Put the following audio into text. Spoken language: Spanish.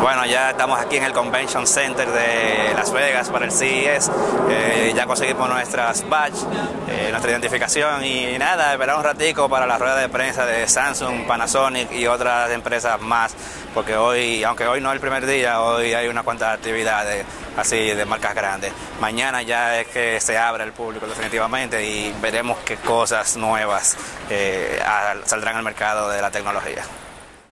Bueno, ya estamos aquí en el Convention Center de Las Vegas para el CES. Ya conseguimos nuestras badge, nuestra identificación y nada, esperar un ratico para la rueda de prensa de Samsung, Panasonic y otras empresas más, porque hoy, aunque hoy no es el primer día, hoy hay unas cuantas actividades así de marcas grandes. Mañana ya es que se abre al público definitivamente y veremos qué cosas nuevas saldrán al mercado de la tecnología.